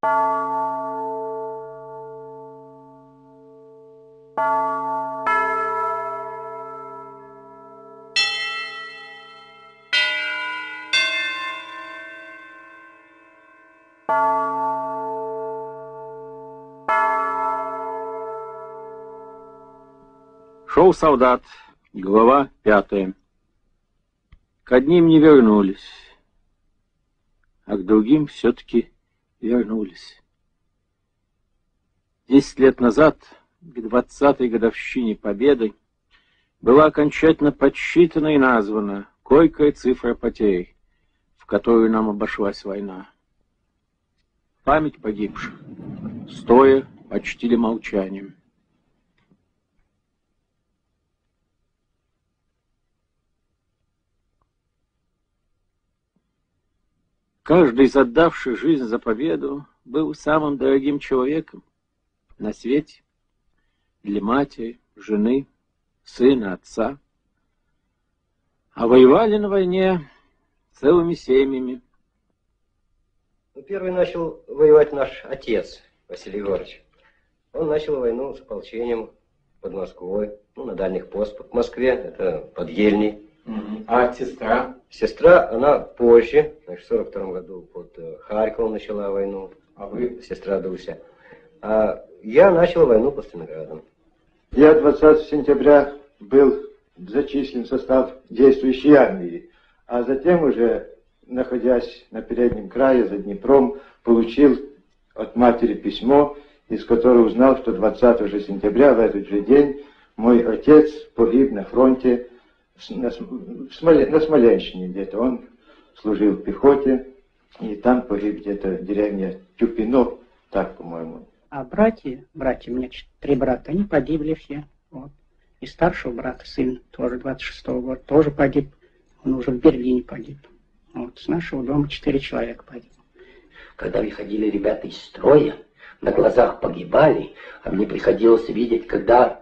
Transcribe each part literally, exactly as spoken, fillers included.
Шел солдат, глава пятая. К одним не вернулись, а к другим все-таки вернулись. Десять лет назад, к двадцатой годовщине Победы, была окончательно подсчитана и названа койкая цифра потерь, в которую нам обошлась война. Память погибших стоя почтили молчанием. Каждый из отдавших жизнь за победу был самым дорогим человеком на свете для матери, жены, сына, отца. А воевали на войне целыми семьями. Первый начал воевать наш отец, Василий Егорович. Он начал войну с ополчением под Москвой, ну, на дальних постах. В Москве, это под Ельней. Угу. А сестра? Сестра, она позже, значит, в сорок втором году под Харьковом начала войну. А вы? Сестра Дуся. А я начал войну под Сталинградом. Я двадцатого сентября был зачислен в состав действующей армии, а затем уже, находясь на переднем крае за Днепром, получил от матери письмо, из которого узнал, что двадцатого сентября, в этот же день, мой отец погиб на фронте на, Смоле, на Смоленщине где-то. Он служил в пехоте, и там погиб где-то деревня Тюпино, так, по-моему. А братья, братья, у меня три брата, они погибли все. Вот. И старшего брата, сын, тоже двадцать шестого года, тоже погиб. Он уже в Берлине погиб. Вот. С нашего дома четыре человека погиб. Когда выходили ребята из строя, на глазах погибали, а мне приходилось видеть, когда,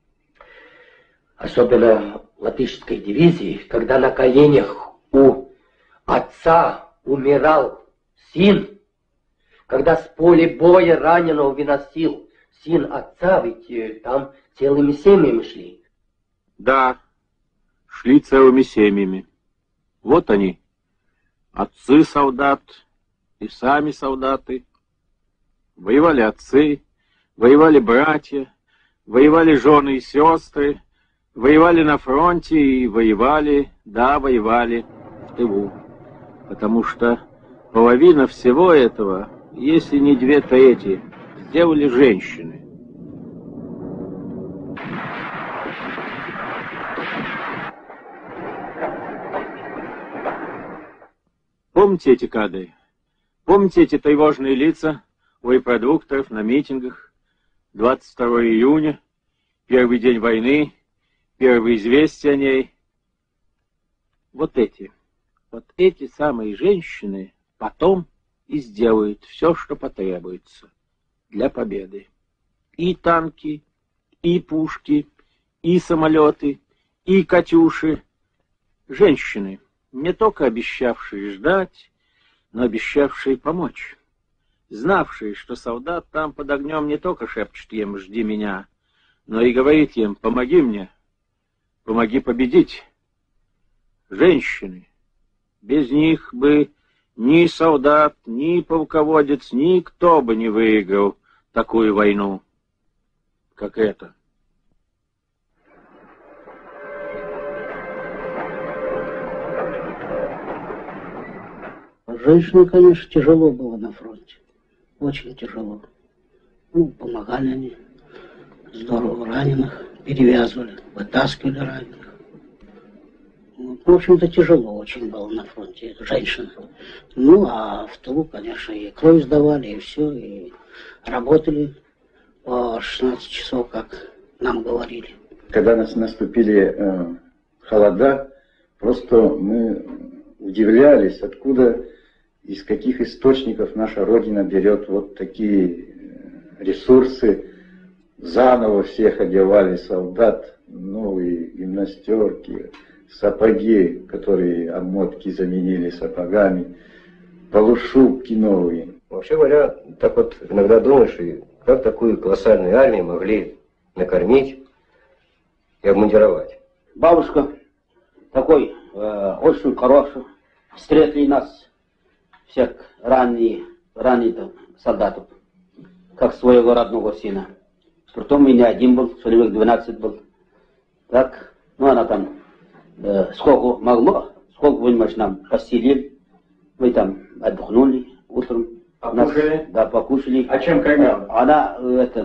особенно в латышской дивизии, когда на коленях у отца умирал сын, когда с поля боя раненого выносил сын отца, ведь там целыми семьями шли. Да, шли целыми семьями. Вот они, отцы солдат и сами солдаты. Воевали отцы, воевали братья, воевали жены и сестры, воевали на фронте и воевали, да, воевали в тылу. Потому что половина всего этого, если не две трети, сделали женщины. Помните эти кадры? Помните эти тревожные лица у репродукторов на митингах? двадцать второго июня, первый день войны, первые известия о ней. Вот эти, вот эти самые женщины потом и сделают все, что потребуется для победы. И танки, и пушки, и самолеты, и катюши. Женщины, не только обещавшие ждать, но обещавшие помочь. Знавшие, что солдат там под огнем не только шепчет им «жди меня», но и говорит им «помоги мне, помоги победить». Женщины, без них бы ни солдат, ни полководец, никто бы не выиграл такую войну, как эта. Женщинам, конечно, тяжело было на фронте. Очень тяжело. Ну, помогали они. Здорово раненых перевязывали, вытаскивали раненых. Ну, в общем-то, тяжело очень было на фронте, женщины. Ну, а в тылу, конечно, и кровь сдавали, и все, и работали по шестнадцать часов, как нам говорили. Когда нас наступили э, холода, просто мы удивлялись, откуда, из каких источников наша Родина берет вот такие ресурсы. Заново всех одевали солдат, новые гимнастерки, сапоги, которые обмотки заменили сапогами, полушубки новые. Вообще говоря, так вот иногда думаешь, и как такую колоссальную армию могли накормить и обмундировать. Бабушка такой э, очень хороший. Встретили нас, всех ранее, ранее солдатов, как своего родного сына. Притом и не один был, человек двенадцать был. Так, ну она там э, сколько могло, сколько, понимаешь, нам постелили. Мы там отдохнули утром. Покушали? Нас, да, покушали. А чем кормила? Она, это,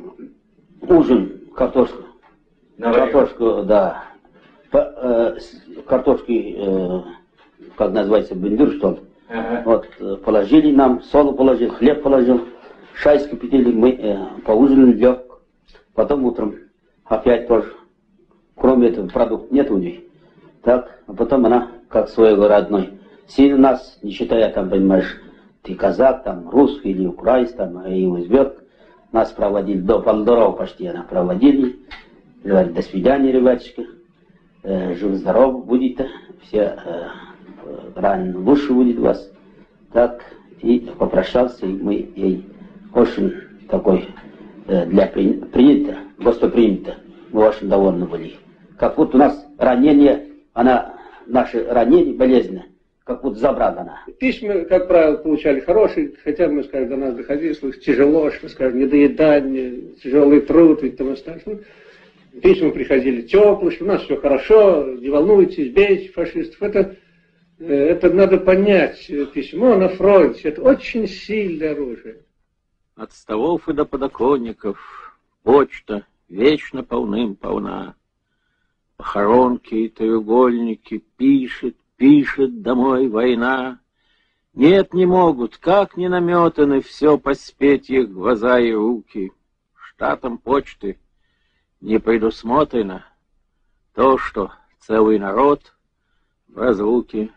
ужин, картошку. Наварила. Картошку, да. По, э, картошки, э, как называется, бендюр, что ли. Ага. Вот, э, положили нам, соль положил, хлеб положил, шай скипятили, мы э, поужинали, лег. Потом утром опять тоже. Кроме этого, продукт нет у них. Так, а потом она, как своего родной. Сильно нас, не считая, там, понимаешь, ты казак, там, русский или украинец, там, и узбек, нас проводили до полдорога почти, она проводили. Говорит, до свидания, ребяточки. Э, жив-здоров будете. Все э, ранее лучше будет вас. Так, и попрощался, и мы ей очень такой э, для при, принято, гостеприимто. Мы очень довольны были. Как вот у нас ранение, она, наши ранения болезненные, как будто забрала она. Письма, как правило, получали хорошие, хотя, мы скажем, до нас доходили, слышь, тяжело, что, скажем, недоедание, тяжелый труд и тому остальное. Письма приходили теплые, что у нас все хорошо, не волнуйтесь, бейте фашистов. Это, это надо понять. Письмо на фронте, это очень сильное оружие. От столов и до подоконников почта вечно полным-полна. Похоронки и треугольники пишет, пишет домой война. Нет, не могут, как не наметаны, все поспеть их глаза и руки. Штатом почты не предусмотрено то, что целый народ в разлуке.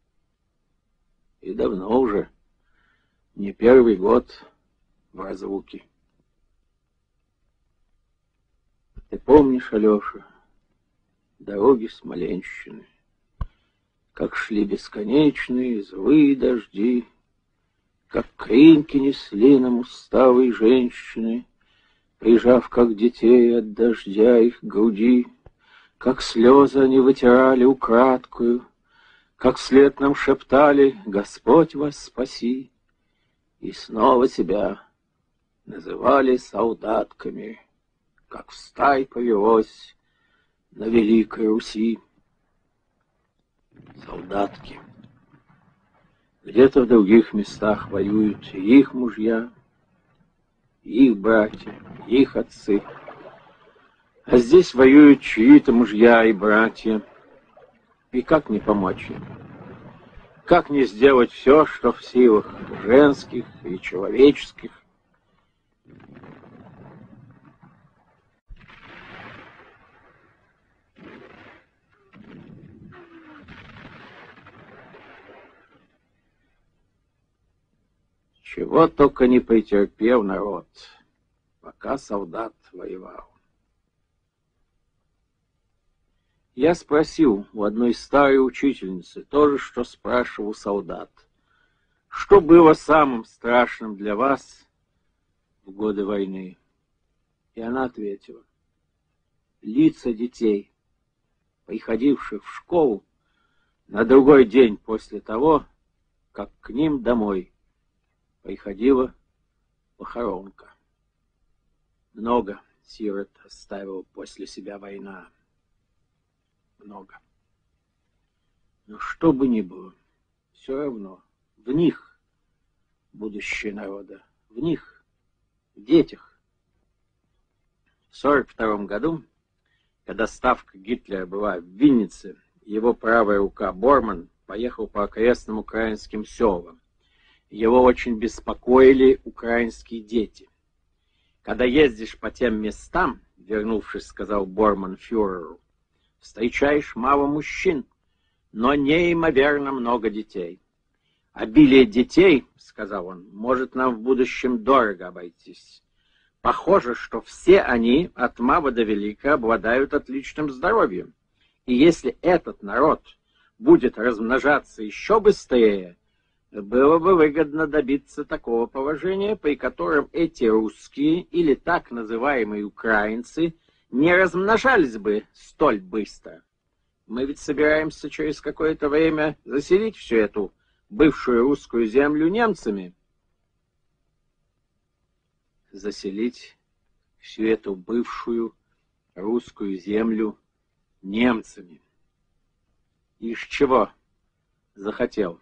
И давно уже, не первый год в разлуке. Ты помнишь, Алеша, дороги Смоленщины, как шли бесконечные злые дожди, как кринки несли нам усталые женщины, прижав, как детей от дождя их к груди, как слезы они вытирали украдкую, как вслед нам шептали «Господь вас спаси», и снова себя называли солдатками, как в стай повелось на Великой Руси. Солдатки. Где-то в других местах воюют и их мужья, и их братья, и их отцы. А здесь воюют чьи-то мужья и братья. И как не помочь им? Как не сделать все, что в силах женских и человеческих? Чего только не претерпел народ, пока солдат воевал. Я спросил у одной старой учительницы то же, что спрашивал солдат. Что было самым страшным для вас в годы войны? И она ответила. Лица детей, приходивших в школу на другой день после того, как к ним домой приходила похоронка. Много сирот оставила после себя война. Много. Но что бы ни было, все равно в них будущее народа, в них, в детях. В сорок втором году, когда ставка Гитлера была в Виннице, его правая рука Борман поехал по окрестным украинским селам. Его очень беспокоили украинские дети. Когда ездишь по тем местам, вернувшись, сказал Борман фюреру, встречаешь мало мужчин, но неимоверно много детей. Обилие детей, сказал он, может нам в будущем дорого обойтись. Похоже, что все они от мала до велика обладают отличным здоровьем. И если этот народ будет размножаться еще быстрее, Было бы выгодно добиться такого положения, при котором эти русские или так называемые украинцы не размножались бы столь быстро. Мы ведь собираемся через какое-то время заселить всю эту бывшую русскую землю немцами. Заселить всю эту бывшую русскую землю немцами. Из чего захотел?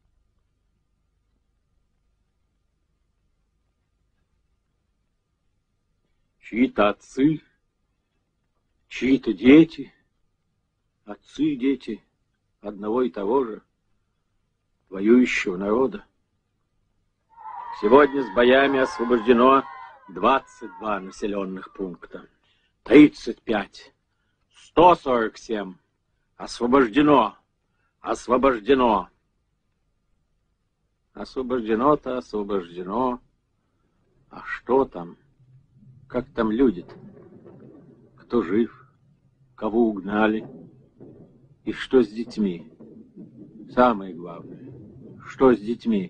Чьи-то отцы, чьи-то дети, отцы и дети одного и того же воюющего народа. Сегодня с боями освобождено двадцать два населенных пункта, тридцать пять, сто сорок семь. Освобождено, освобождено. Освобождено-то, освобождено. А что там? Как там люди-то? Кто жив? Кого угнали? И что с детьми? Самое главное, что с детьми?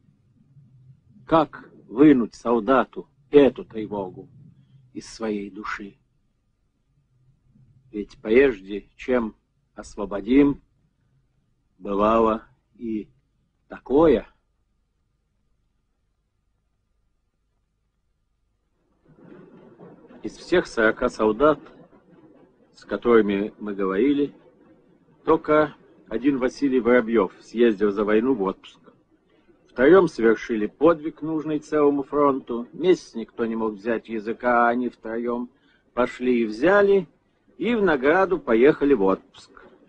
Как вынуть солдату эту тревогу из своей души? Ведь прежде чем освободим, бывало и такое. Из всех сорока солдат, с которыми мы говорили, только один Василий Воробьев съездил за войну в отпуск. Втроем совершили подвиг, нужный целому фронту. Месяц никто не мог взять языка, а они втроем пошли и взяли, и в награду поехали в отпуск.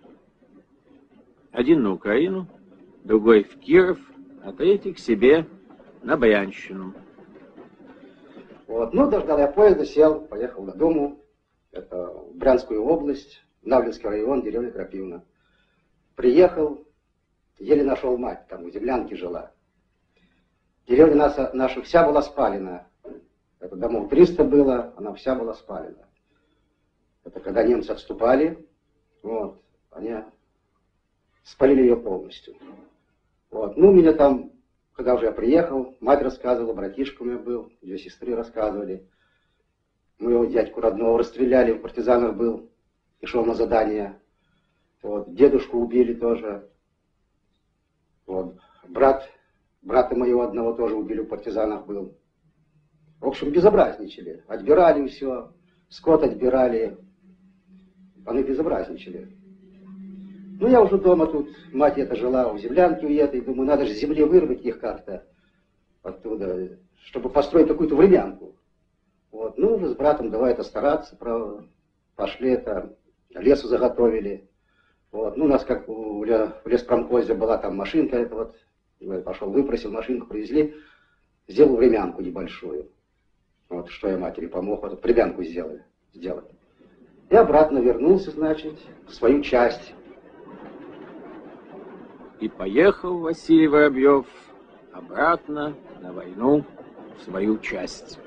Один на Украину, другой в Киров, а третий к себе на Брянщину. Вот. Ну, дождал я поезда, сел, поехал на Думу. Это в Брянскую область, Навлинский район, деревня Крапивна. Приехал, еле нашел мать, там у землянки жила. Деревня наша, наша вся была спалена. Это домов триста было, она вся была спалена. Это когда немцы отступали, вот, они спалили ее полностью. Вот. Ну, меня там, когда уже я приехал, мать рассказывала, братишка у меня был, две сестры рассказывали. Моего дядьку родного расстреляли, в партизанах был, и шел на задание. Вот. Дедушку убили тоже. Вот. Брат, брата моего одного тоже убили, в партизанах был. В общем, безобразничали. Отбирали все, скот отбирали. Они безобразничали. Ну, я уже дома тут, мать эта жила в землянке у этой, думаю, надо же с земли вырвать их как-то оттуда, чтобы построить какую-то времянку. Вот. Ну, уже с братом давай это стараться, правда. Пошли это, лесу заготовили. Вот. Ну, у нас как в леспромхозе была там машинка, это вот, я пошел, выпросил машинку, привезли, сделал времянку небольшую. Вот, что я матери помог, вот времянку сделали, сделать. И обратно вернулся, значит, в свою часть. И поехал Василий Воробьев обратно на войну в свою часть.